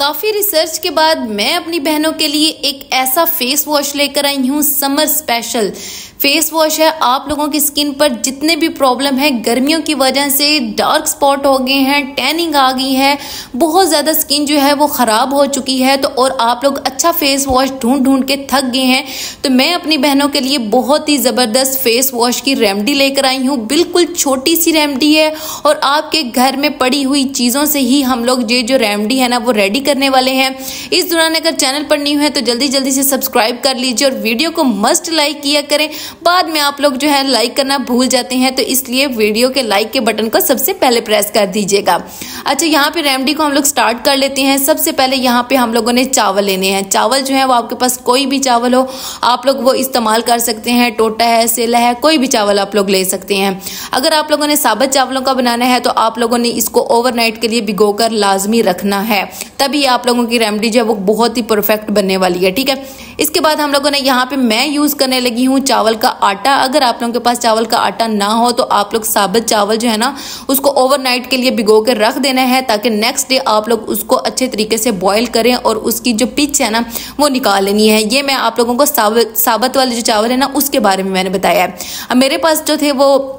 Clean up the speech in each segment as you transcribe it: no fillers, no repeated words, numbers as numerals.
काफ़ी रिसर्च के बाद मैं अपनी बहनों के लिए एक ऐसा फेस वॉश लेकर आई हूँ। समर स्पेशल फेस वॉश है। आप लोगों की स्किन पर जितने भी प्रॉब्लम है, गर्मियों की वजह से डार्क स्पॉट हो गए हैं, टैनिंग आ गई है, बहुत ज़्यादा स्किन जो है वो ख़राब हो चुकी है, तो और आप लोग अच्छा फेस वॉश ढूंढ ढूंढ के थक गए हैं, तो मैं अपनी बहनों के लिए बहुत ही ज़बरदस्त फेस वॉश की रेमेडी लेकर आई हूँ। बिल्कुल छोटी सी रेमेडी है और आपके घर में पड़ी हुई चीज़ों से ही हम लोग ये जो रेमेडी है ना वो रेडी करने वाले हैं। इस दौरान अगर चैनल पर न्यू है तो जल्दी जल्दी से सब्सक्राइब कर लीजिए और वीडियो को मस्ट लाइक किया करें। बाद में आप लोग जो है लाइक करना भूल जाते हैं, तो इसलिए वीडियो के लाइक के बटन को सबसे पहले प्रेस कर दीजिएगा। अच्छा, यहाँ पे रेमेडी को हम लोग स्टार्ट कर लेते हैं। सबसे पहले यहाँ पे हम लोगों ने चावल लेने हैं। चावल जो है वो आपके पास कोई भी चावल हो आप लोग वो इस्तेमाल कर सकते हैं। टोटा है, सेला है, कोई भी चावल आप लोग ले सकते हैं। अगर आप लोगों ने साबुत चावलों का बनाना है तो आप लोगों ने इसको ओवरनाइट के लिए भिगोकर लाजमी रखना है, तभी आप लोगों की रेमेडी जो है वो बहुत ही परफेक्ट बनने वाली है। ठीक है, इसके बाद हम लोगों ने यहाँ पे मैं यूज करने लगी हूँ चावल का आटा। अगर आप लोगों के पास चावल का आटा ना हो तो आप लोग साबुत चावल जो है ना उसको ओवरनाइट के लिए भिगो कर रख देना है, ताकि नेक्स्ट डे आप लोग उसको अच्छे तरीके से बॉईल करें और उसकी जो पिच है ना वो निकाल लेनी है। ये मैं आप लोगों को साबुत वाले जो चावल है ना उसके बारे में मैंने बताया है। अब मेरे पास जो थे वो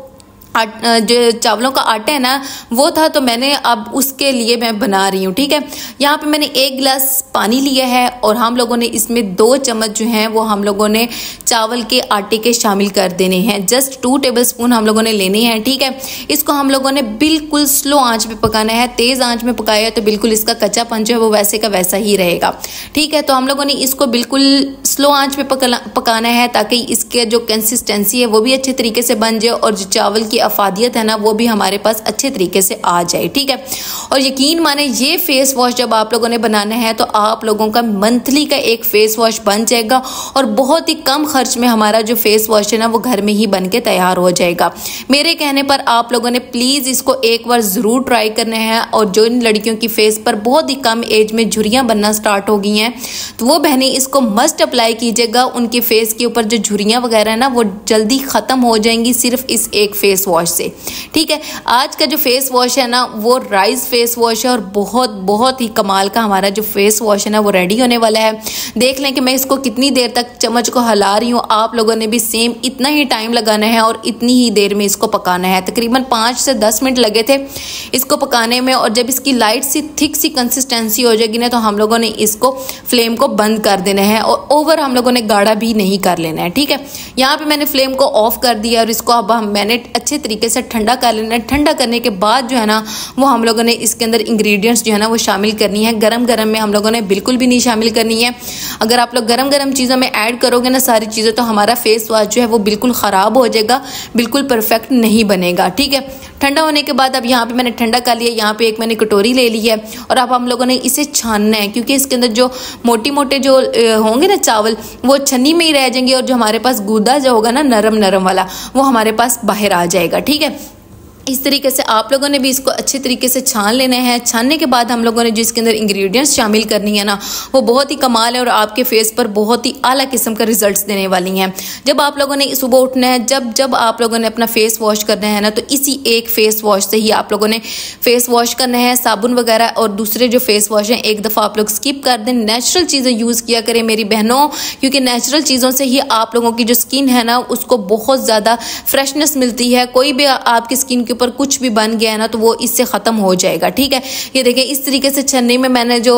जो चावलों का आटा है ना वो था, तो मैंने अब उसके लिए मैं बना रही हूँ। ठीक है, यहाँ पे मैंने 1 गिलास पानी लिया है और हम लोगों ने इसमें 2 चम्मच जो हैं वो हम लोगों ने चावल के आटे के शामिल कर देने हैं। जस्ट 2 टेबलस्पून हम लोगों ने लेने हैं। ठीक है, इसको हम लोगों ने बिल्कुल स्लो आंच पे पकाना है। तेज़ आंच में पकाया तो बिल्कुल इसका कच्चापन जो है वो वैसे का वैसा ही रहेगा। ठीक है, तो हम लोगों ने इसको बिल्कुल स्लो आंच पे पकाना है, ताकि इसके जो कंसिस्टेंसी है वो भी अच्छे तरीके से बन जाए और जो चावल की अफादियत है ना वो भी हमारे पास अच्छे तरीके से आ जाए। ठीक है, और यकीन माने ये फेस वॉश जब आप लोगों ने बनाना है तो आप लोगों का मंथली का एक फेस वॉश बन जाएगा और बहुत ही कम खर्च में हमारा जो फेस वॉश है ना वो घर में ही बन के तैयार हो जाएगा। मेरे कहने पर आप लोगों ने प्लीज़ इसको एक बार ज़रूर ट्राई करना है। और जो इन लड़कियों की फेस पर बहुत ही कम एज में झुर्रियाँ बनना स्टार्ट हो गई हैं तो वो बहनें इसको मस्ट अप्लाई कीजिएगा। उनके फेस के ऊपर जो झुर्रियाँ वगैरह है ना वो जल्दी ख़त्म हो जाएंगी सिर्फ इस एक फेस वॉश से। ठीक है, आज का जो फेस वॉश है ना वो राइस फेस वॉश है और बहुत ही कमाल का हमारा जो फेस वॉश है ना वो रेडी होने वाला है। देख लें कि मैं इसको कितनी देर तक चम्मच को हिला रही हूँ। आप लोगों ने भी सेम इतना ही टाइम लगाना है और इतनी ही देर में इसको पकाना है। तकरीबन 5 से 10 मिनट लगे थे इसको पकाने में, और जब इसकी लाइट सी थिक सी कंसिस्टेंसी हो जाएगी ना तो हम लोगों ने इसको फ्लेम को बंद कर देना है और ओवर हम लोगों ने गाढ़ा भी नहीं कर लेना है। ठीक है, यहाँ पे मैंने फ्लेम को ऑफ कर दिया और इसको अब मैंने अच्छे तरीके से ठंडा कर लेना है। ठंडा करने के बाद जो है ना वो हम लोगों ने इसके अंदर इंग्रेडिएंट्स जो है ना वो शामिल करनी है। गरम गरम में हम लोगों ने बिल्कुल भी नहीं शामिल करनी है। अगर आप लोग गरम गरम चीज़ों में ऐड करोगे ना सारी चीज़ें तो हमारा फेस वॉश जो है वो बिल्कुल ख़राब हो जाएगा, बिल्कुल परफेक्ट नहीं बनेगा। ठीक है, ठंडा होने के बाद अब यहाँ पे मैंने ठंडा कर लिया। यहाँ पे एक मैंने कटोरी ले ली है और अब हम लोगों ने इसे छानना है, क्योंकि इसके अंदर जो मोटे जो होंगे ना चावल वो छन्नी में ही रह जाएंगे और जो हमारे पास गूदा जो होगा ना नरम वाला वो हमारे पास बाहर आ जाएगा। ठीक है, इस तरीके से आप लोगों ने भी इसको अच्छे तरीके से छान लेना है। छानने के बाद हम लोगों ने जो इसके अंदर इंग्रेडिएंट्स शामिल करनी है ना वो बहुत ही कमाल है और आपके फेस पर बहुत ही आला किस्म का रिजल्ट्स देने वाली हैं। जब आप लोगों ने सुबह उठना है, जब आप लोगों ने अपना फेस वॉश करना है ना तो इसी एक फेस वॉश से ही आप लोगों ने फेस वॉश करना है। साबुन वगैरह और दूसरे जो फेस वॉश हैं एक दफ़ा आप लोग स्किप कर दें। नेचुरल चीज़ें यूज़ किया करें मेरी बहनों, क्योंकि नेचुरल चीज़ों से ही आप लोगों की जो स्किन है ना उसको बहुत ज़्यादा फ्रेशनेस मिलती है। कोई भी आपकी स्किन ऊपर कुछ भी बन गया है ना तो वो इससे ख़त्म हो जाएगा। ठीक है, ये देखें इस तरीके से छन्नी में मैंने जो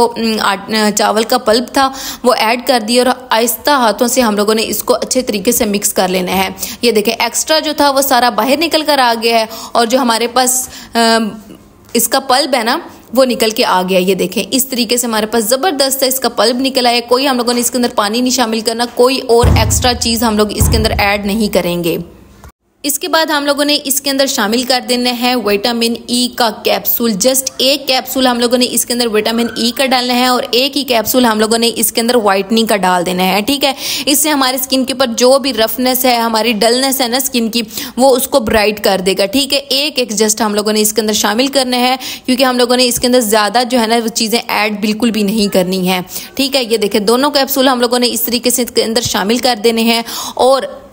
चावल का पल्प था वो ऐड कर दिया और आहिस्ता हाथों से हम लोगों ने इसको अच्छे तरीके से मिक्स कर लेना है। ये देखें एक्स्ट्रा जो था वो सारा बाहर निकल कर आ गया है और जो हमारे पास इसका पल्प है ना वो निकल के आ गया। ये देखें इस तरीके से हमारे पास ज़बरदस्त है इसका पल्प निकल आया। कोई हम लोगों ने इसके अंदर पानी नहीं शामिल करना, कोई और एक्स्ट्रा चीज़ हम लोग इसके अंदर ऐड नहीं करेंगे। इसके बाद हम लोगों ने इसके अंदर शामिल कर देना है विटामिन ई का कैप्सूल। जस्ट 1 कैप्सूल हम लोगों ने इसके अंदर विटामिन ई का डालना है और 1 ही कैप्सूल हम लोगों ने इसके अंदर वाइटनिंग का डाल देना है। ठीक है, इससे हमारी स्किन के ऊपर जो भी रफनेस है, हमारी डलनेस है ना स्किन की, वो उसको ब्राइट कर देगा। ठीक है, एक जस्ट हम लोगों ने इसके अंदर शामिल करना है, क्योंकि हम लोगों ने इसके अंदर ज़्यादा जो है ना वो चीज़ें ऐड बिल्कुल भी नहीं करनी है। ठीक है, ये देखें दोनों कैप्सूल हम लोगों ने इस तरीके से इसके अंदर शामिल कर देने हैं और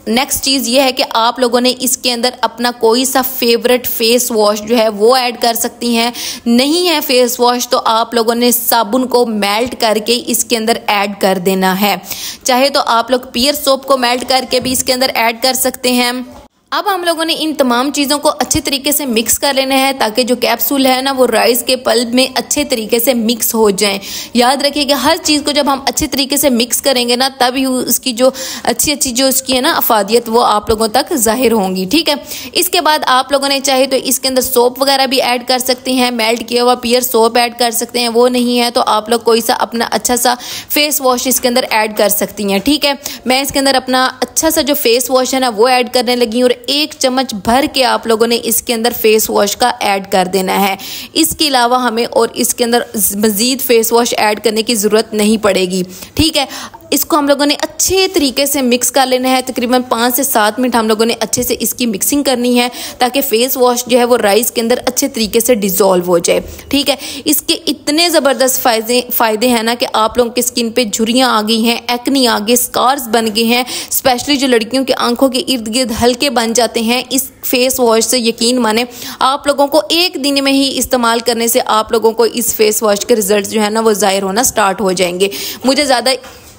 नेक्स्ट चीज़ ये है कि आप लोगों ने इसके अंदर अपना कोई सा फेवरेट फेस वॉश जो है वो ऐड कर सकती हैं। नहीं है फेस वॉश तो आप लोगों ने साबुन को मेल्ट करके इसके अंदर ऐड कर देना है। चाहे तो आप लोग पियर सोप को मेल्ट करके भी इसके अंदर ऐड कर सकते हैं। अब हम लोगों ने इन तमाम चीज़ों को अच्छे तरीके से मिक्स कर लेना है ताकि जो कैप्सूल है ना वो राइस के पल्प में अच्छे तरीके से मिक्स हो जाए। याद रखिएगा हर चीज़ को जब हम अच्छे तरीके से मिक्स करेंगे ना तभी उसकी जो अच्छी जो उसकी है ना अफादियत वो आप लोगों तक जाहिर होंगी। ठीक है, इसके बाद आप लोगों ने चाहे तो इसके अंदर सोप वगैरह भी ऐड कर सकते हैं, मेल्ट किया हुआ पियर सोप ऐड कर सकते हैं। वो नहीं है तो आप लोग कोई सा अपना अच्छा सा फेस वॉश इसके अंदर ऐड कर सकती हैं। ठीक है, मैं इसके अंदर अपना अच्छा सा जो फेस वॉश है ना वो ऐड करने लगी हूँ और 1 चम्मच भर के आप लोगों ने इसके अंदर फेस वॉश का ऐड कर देना है। इसके अलावा हमें और इसके अंदर मजीद फेस वॉश ऐड करने की ज़रूरत नहीं पड़ेगी। ठीक है, इसको हम लोगों ने अच्छे तरीके से मिक्स कर लेना है। तकरीबन 5 से 7 मिनट हम लोगों ने अच्छे से इसकी मिक्सिंग करनी है ताकि फेस वॉश जो है वो राइस के अंदर अच्छे तरीके से डिज़ोल्व हो जाए। ठीक है, इसके इतने ज़बरदस्त फ़ायदे हैं ना कि आप लोगों की स्किन पे झुर्रियाँ आ गई हैं, एक्नी आ गई, स्कार्स बन गए हैं, स्पेशली जो लड़कियों की आंखों के इर्द गिर्द हल्के बन जाते हैं इस फेस वॉश से। यकीन माने आप लोगों को 1 दिन में ही इस्तेमाल करने से आप लोगों को इस फेस वॉश के रिजल्ट जो है ना वो ज़ाहिर होना स्टार्ट हो जाएंगे। मुझे ज़्यादा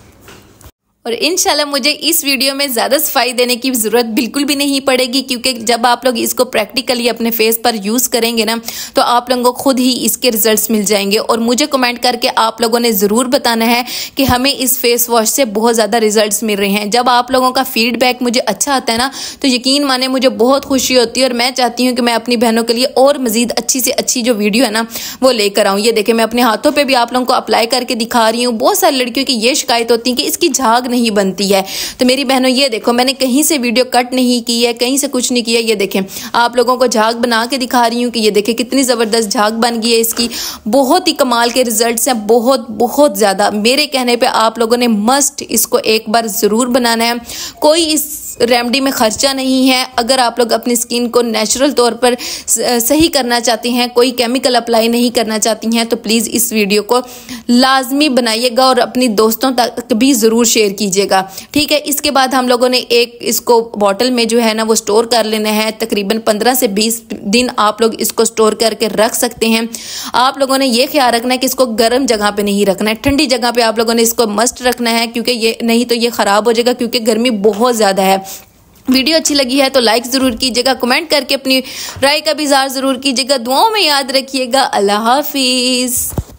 और इंशाल्लाह मुझे इस वीडियो में ज़्यादा सफाई देने की ज़रूरत बिल्कुल भी नहीं पड़ेगी, क्योंकि जब आप लोग इसको प्रैक्टिकली अपने फेस पर यूज़ करेंगे ना तो आप लोगों को खुद ही इसके रिजल्ट्स मिल जाएंगे। और मुझे कमेंट करके आप लोगों ने ज़रूर बताना है कि हमें इस फेस वॉश से बहुत ज़्यादा रिजल्ट्स मिल रहे हैं। जब आप लोगों का फीडबैक मुझे अच्छा आता है ना तो यकीन माने मुझे बहुत खुशी होती है और मैं चाहती हूँ कि मैं अपनी बहनों के लिए और मज़ीद अच्छी से अच्छी जो वीडियो है ना वो लेकर आऊँ। ये देखें मैं अपने हाथों पर भी आप लोगों को अप्लाई करके दिखा रही हूँ। बहुत सारी लड़कियों की ये शिकायत होती है कि इसकी झाग नहीं बनती है। तो मेरी बहनों ये देखो मैंने कहीं से वीडियो कट नहीं की है, कहीं से कुछ नहीं किया। ये देखें आप लोगों को झाग बना के दिखा रही हूँ कि ये देखें कितनी ज़बरदस्त झाग बन गई है इसकी। बहुत ही कमाल के रिजल्ट्स हैं, बहुत ज़्यादा। मेरे कहने पे आप लोगों ने मस्ट इसको एक बार ज़रूर बनाना है। कोई इस रेमेडी में खर्चा नहीं है। अगर आप लोग अपनी स्किन को नेचुरल तौर पर सही करना चाहती हैं, कोई केमिकल अप्लाई नहीं करना चाहती हैं, तो प्लीज़ इस वीडियो को लाजमी बनाइएगा और अपनी दोस्तों तक भी ज़रूर शेयर कीजिएगा। ठीक है, इसके बाद हम लोगों ने एक इसको बॉटल में जो है ना वो स्टोर कर लेना है। तकरीबन 15 से 20 दिन आप लोग इसको स्टोर करके रख सकते हैं। आप लोगों ने ये ख्याल रखना है कि इसको गर्म जगह पे नहीं रखना है, ठंडी जगह पे आप लोगों ने इसको मस्ट रखना है, क्योंकि ये नहीं तो ये ख़राब हो जाएगा, क्योंकि गर्मी बहुत ज़्यादा है। वीडियो अच्छी लगी है तो लाइक ज़रूर कीजिएगा, कमेंट करके अपनी राय का भी इज़हार ज़रूर कीजिएगा। दुआओं में याद रखिएगा। अल्लाह हाफिज़।